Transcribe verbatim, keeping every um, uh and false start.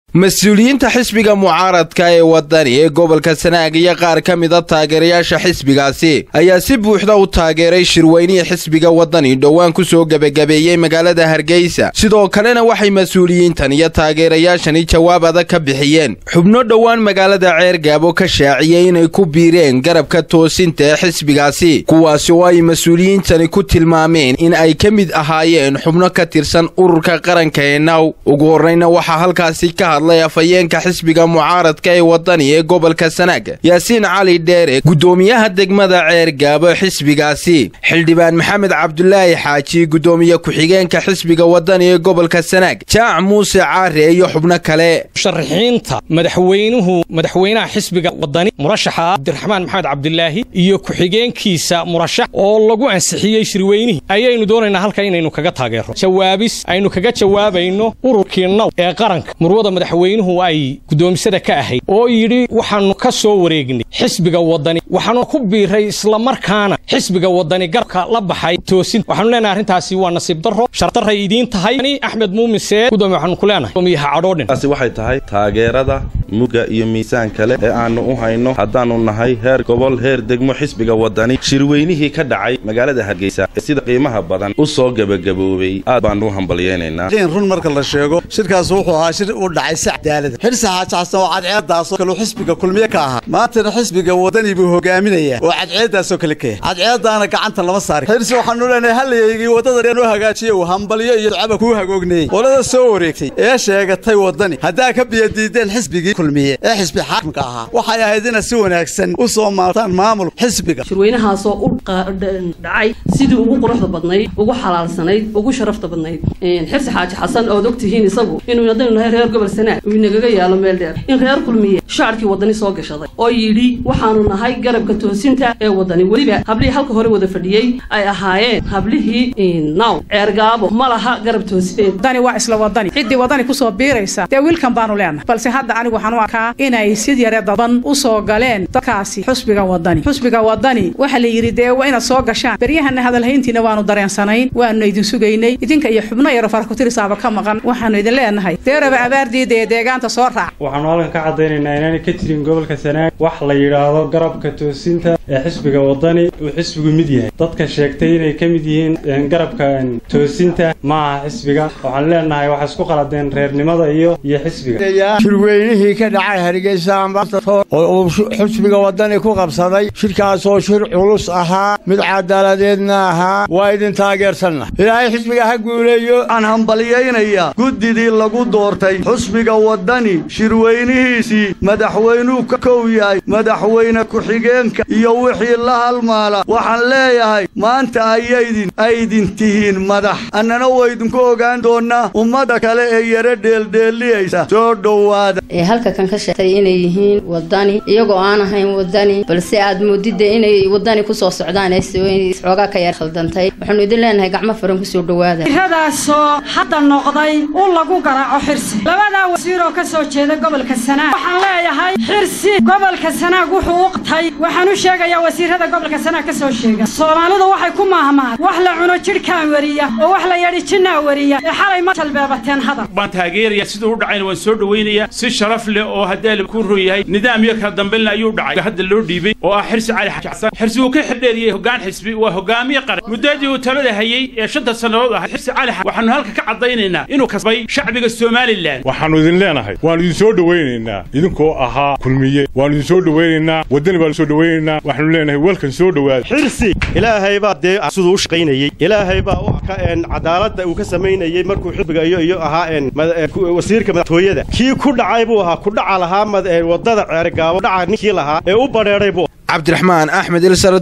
mas-uuliyiinta xisbiga mucaaradka ee wadani ee gobolka Sanaag iyo qaar ka mid ah taageerayaasha xisbigaasi ayaa si buuxda u taageeray shirweynihii xisbiga wadani dhowaan ku soo gabagabeeyay magaalada Hargeysa sidoo kalena waxay mas-uuliyiintan iyo taageerayaashani jawaab adag ka bixiyeen xubno dhowaan magaalada Ceergaabo ka shaaciyay inay ku biireen garabka toosinta ee xisbigaasi kuwaas oo ay mas-uuliyiintani ku tilmaameen in ay ka mid ahaayeen xubno ka tirsan ururka qaranka ee Naw ugu horreynna waxa halkaasi ka afayeenka xisbiga mucaaradka ee wadani ee gobolka Sanaag Yaasiin Cali Dheere gudoomiyaha degmada Ceergaabo xisbigaasi xildhibaan Maxamed Cabdullaahi Xaaji gudoomiye ku-xigeenka xisbiga wadani ee gobolka Sanaag Jaac Muuse Caare iyo xubno kale sharaxiinta madaxweynuhu madaxweynaha xisbiga wadani murashaxa Cabdiraxmaan Maxamed Cabdullaahi iyo ku-xigeenkiisa murashax oo lagu ansixiyay shirweynihi ayaynu doonaynaa halka inaynu kaga taageero jawaabis aynu kaga jawaabayno ururkii Naw ee qaranka murwada madaxweynuhu ay gudoomisada ka ahayd oo yiri waxaanu ka soo wareegnay xisbiga wadani waxaanu ku biiray isla markaana xisbiga wadani garabka la baxay toosin waxaanu leenahay arintaasi waa nasiib darro shartar idin tahay Axmed Muumin Seed gudoomiye waxaanu ku leenahay gudoomiyaha cadhoodhin taasi waxay tahay taageerada muga iyo miisaan kale ee aanu u hayno hadaanu nahay heer gobol heer degmo xisbiga wadani shirweynihii ka dhacay magaalada Hargeysa sida qiimaha badan u soo gabagaboobay aad baan u hambalyeynaa run marka la sheego shirkaas wuxuu ahaa shir u dhacay saxdaalada xirsaha jaxsan oo cadceedaas oo kale xisbiga kulmiye ka aha maanta xisbiga wadani buu hogaaminaya oo cadceedaas oo kale ka cadceedana gacanta lama saari xirsi waxaanu leenahay halayeeyay wadada inuu hagaajiyo hambaliyo iyo caba ku hagoognay qolada soo wareegtay ee sheegatay wadani hadaa ka biyadiideen xisbiga kulmiye ee xisbi xaakimka aha waxay ahayd in si wanaagsan u soo maartaan maamul xisbiga shirweynahaas oo u dhacay sidii ugu quruxda badnayd ugu xalaalsanayd ugu sharafta badnayd xirsi xaaji xasan oo ogtihiin isagu inuu yadaynahay reer gobol Sanaag uu nagaga yaalo meel dheer in reer kulmiye shaarkii wadani soo gashaday oo yiri waxaanu nahay garabka toosinta ee wadani waliba hablii halka hore wada fadhiyay ay ahaayeen hablihii Naw Ceergaabo malaha garab toosin dani waa isla wadani cidii wadani ku soo biiraysa ee wiilkan baanu leenahay balse hadda anigu waxaan u arkaa inay sid yare daban u soo galeen dadkaasi xusbiga wadani xusbiga wadani waxa la yiri dee waa ina soo gashaan bariyahana hadalhayntiina waanu dareensanayn waanu idin sugaynay idinka iyo xubno yar farku tirisaaba ka maqan waxaanu idin leenahay deeraba abaardiida deegaanta soo raac waxaan halkan ka cadeynaynaa inaan ka tirin gobolka Sanaag wax la yiraahdo garabka toosinta ee xisbiga wadani uu xisbigu mid yahay dadka sheegtay inay ka mid yihiin garabka toosinta ma xisbiga waxaan leenahay waxa isku qaladeen reernimada iyo iyo xisbiga shirweynihii ka dhacay Hargeysa oo xisbiga wadani ku qabsaday shirkaas oo shir culus ahaa mid cadaaladeedna ahaa waa idin taageersanna ilaahay xisbiga ha guuleeyo aan hambalyeynaya gudidii lagu doortay xisbiga wadani shirweynihiisii madaxweynuhu ka kow yahay madaxweyne ku-xigeenka iyo wixii la halmaala waxaan leeyahay maanta ayaydin aydin tihiin madax annana waydinku ogaan doonaa ummada kale ee yara dheeldheeliyaysa soo dhowaada ee halka kan ka sheegtay inay yihiin wadani iyagoo aan ahayn wadani balse aad moodida inay wadani ku soo socdaan ay xoogaa ka yar khaldantay waxaanu idin leenahay gacmo furan ku soo dhowaada hadaasoo hadda noqday u lagu garaaco xirsi labada wasiir oo ka soo jeeda gobolka Sanaag waxaan leeyahay xirsi gobolka Sanaag wuxuu uqtay waxaan u sheegayaa wasiirada gobolka Sanaag ka soo sheega Soomaalidu waxay ku maahmaad wax la cuno jirkaan wariya oo wax la yari jinna wariya ee xalay ma talbeebateen hadal baan taageeraya sidoo u dhacayna waan soo dhaweynaya si sharaf leh oo haddii ku rooyahay nidaam iyo ka dambeyn ayuu dhacay hadda loo dhiibay oo ah xirsi Cali Xasan xirsi uu ka xidheeyay hoggaan xisbi waa hogaamiye qaran muddadii uu talada hayay ee shanta sanadood ah xirsi Cali waxaanu halka ka cadeynaynaa inuu kasbay shacbiga Soomaaliland waxaanu idin leenahay waan idin soo dhaweynaynaa idinkoo ahaa kulmiye waan idin soo dhaweynaynaa wadani baan soo dhaweynaynaa waxaanu leenahay welkan soo dhawaad xirsi ilaahay baa dee sidoo u shaqeynayay ilaahay baa wax ka een cadaaladda uu ka sameynayay markuu xisbiga iyo iyo ahaa een wasiirka madaxtooyada kii ku dhacay buu ahaa ku dhaca lahaa wadada Ceergaabo dhaca ninkii lahaa ee u bareeray buu Cabdiraxmaan Axmed